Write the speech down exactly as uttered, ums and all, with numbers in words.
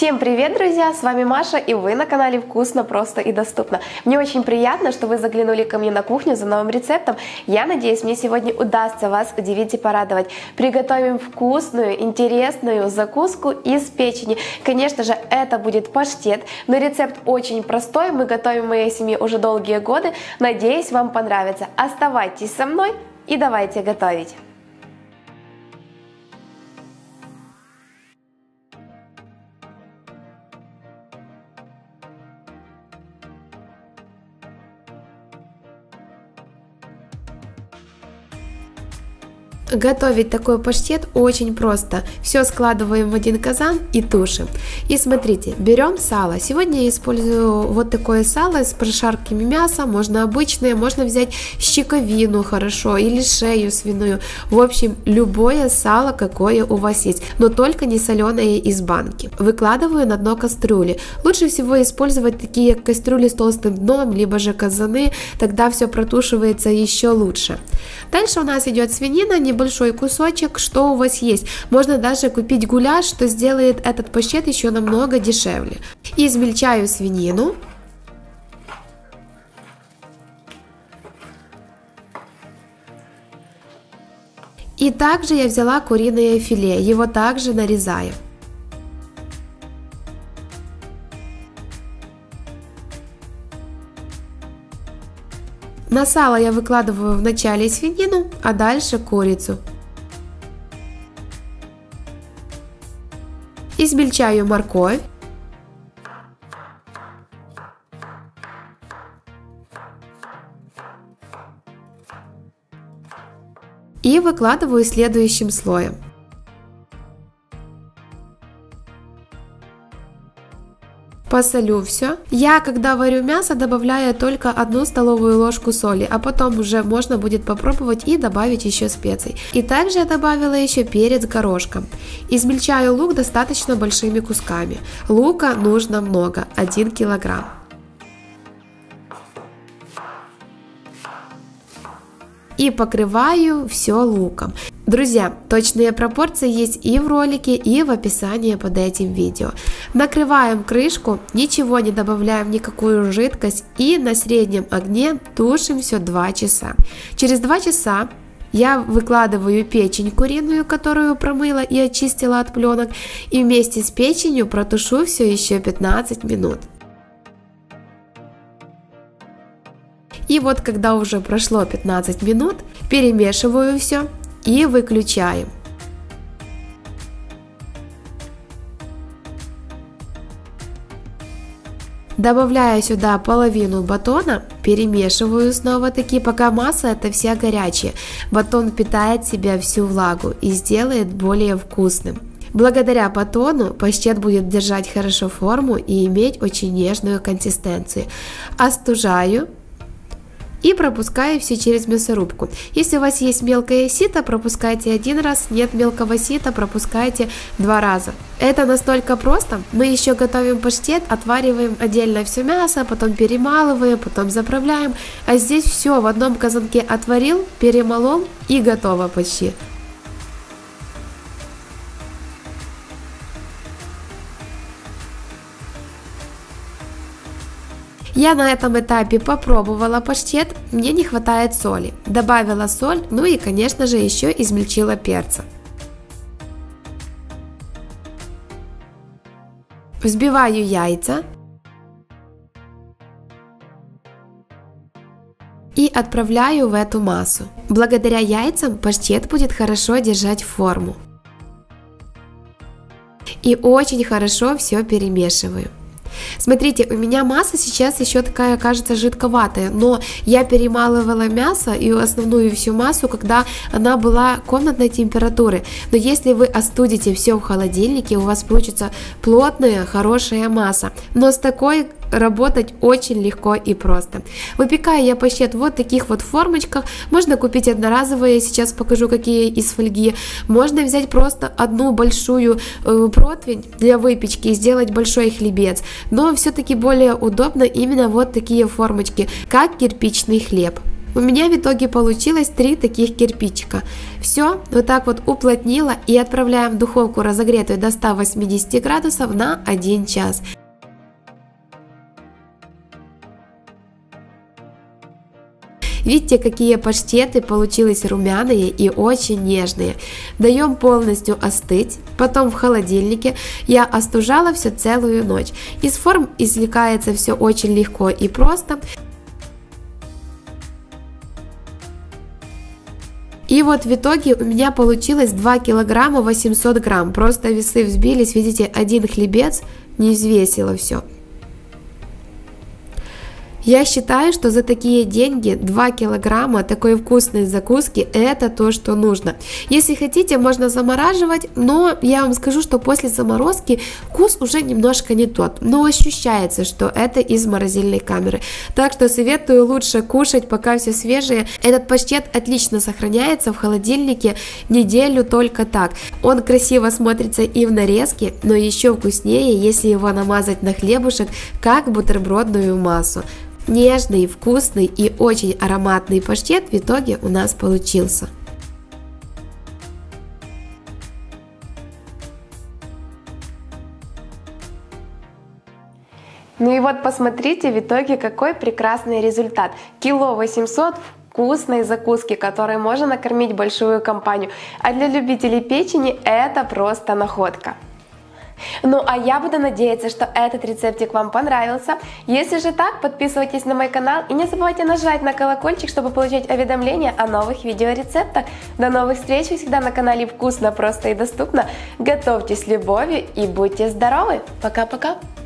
Всем привет, друзья! С вами Маша, и вы на канале Вкусно, Просто и Доступно. Мне очень приятно, что вы заглянули ко мне на кухню за новым рецептом. Я надеюсь, мне сегодня удастся вас удивить и порадовать. Приготовим вкусную, интересную закуску из печени. Конечно же, это будет паштет, но рецепт очень простой. Мы готовим в моей семье уже долгие годы. Надеюсь, вам понравится. Оставайтесь со мной и давайте готовить. Готовить такой паштет очень просто. Все складываем в один казан и тушим. И смотрите, берем сало. Сегодня я использую вот такое сало с прошарками мяса. Можно обычное, можно взять щековину хорошо или шею свиную. В общем, любое сало, какое у вас есть, но только не соленое из банки. Выкладываю на дно кастрюли. Лучше всего использовать такие кастрюли с толстым дном, либо же казаны, тогда все протушивается еще лучше. Дальше у нас идет свинина, небольшой кусочек, что у вас есть. Можно даже купить гуляш, что сделает этот паштет еще намного дешевле. Измельчаю свинину. И также я взяла куриное филе, его также нарезаю. На сало я выкладываю вначале свинину, а дальше курицу. Измельчаю морковь. И выкладываю следующим слоем. Посолю все. Я, когда варю мясо, добавляю только одну столовую ложку соли, а потом уже можно будет попробовать и добавить еще специй. И также я добавила еще перец горошком. Измельчаю лук достаточно большими кусками. Лука нужно много, один килограмм. И покрываю все луком. Друзья, точные пропорции есть и в ролике, и в описании под этим видео. Накрываем крышку, ничего не добавляем, никакую жидкость, и на среднем огне тушим все два часа. Через два часа я выкладываю печень куриную, которую промыла и очистила от пленок, и вместе с печенью протушу все еще пятнадцать минут. И вот когда уже прошло пятнадцать минут, перемешиваю все и выключаем. Добавляю сюда половину батона, перемешиваю снова-таки, пока масса эта вся горячая. Батон впитает в себя всю влагу и сделает более вкусным. Благодаря батону паштет будет держать хорошо форму и иметь очень нежную консистенцию. Остужаю и пропускаю все через мясорубку. Если у вас есть мелкое сито, пропускайте один раз, нет мелкого сита, пропускайте два раза. Это настолько просто. Мы еще готовим паштет, отвариваем отдельно все мясо, потом перемалываем, потом заправляем, а здесь все в одном казанке отварил, перемолол и готово почти. Я на этом этапе попробовала паштет, мне не хватает соли. Добавила соль, ну и, конечно же, еще измельчила перца. Взбиваю яйца. И отправляю в эту массу. Благодаря яйцам паштет будет хорошо держать форму. И очень хорошо все перемешиваю. Смотрите, у меня масса сейчас еще такая, кажется, жидковатая, но я перемалывала мясо и основную всю массу, когда она была комнатной температуры. Но если вы остудите все в холодильнике, у вас получится плотная, хорошая масса. Но с такой работать очень легко и просто. Выпекаю я паштет в вот таких вот формочках. Можно купить одноразовые, сейчас покажу какие из фольги. Можно взять просто одну большую э, противень для выпечки и сделать большой хлебец. Но все-таки более удобно именно вот такие формочки, как кирпичный хлеб. У меня в итоге получилось три таких кирпичика. Все вот так вот уплотнила и отправляем в духовку разогретую до ста восьмидесяти градусов на один час. Видите, какие паштеты получились румяные и очень нежные. Даем полностью остыть, потом в холодильнике. Я остужала все целую ночь. Из форм извлекается все очень легко и просто. И вот в итоге у меня получилось два килограмма восемьсот грамм. Просто весы взбились, видите, один хлебец не взвесило все. Я считаю, что за такие деньги два килограмма такой вкусной закуски – это то, что нужно. Если хотите, можно замораживать, но я вам скажу, что после заморозки вкус уже немножко не тот, но ощущается, что это из морозильной камеры. Так что советую лучше кушать, пока все свежее. Этот паштет отлично сохраняется в холодильнике неделю только так. Он красиво смотрится и в нарезке, но еще вкуснее, если его намазать на хлебушек, как бутербродную массу. Нежный, вкусный и очень ароматный паштет в итоге у нас получился. Ну и вот посмотрите в итоге, какой прекрасный результат. Кило восемьсот вкусной закуски, которой можно накормить большую компанию. А для любителей печени это просто находка. Ну а я буду надеяться, что этот рецептик вам понравился. Если же так, подписывайтесь на мой канал и не забывайте нажать на колокольчик, чтобы получать уведомления о новых видеорецептах. До новых встреч! Вы всегда на канале Вкусно, просто и доступно. Готовьте с любовью и будьте здоровы! Пока-пока!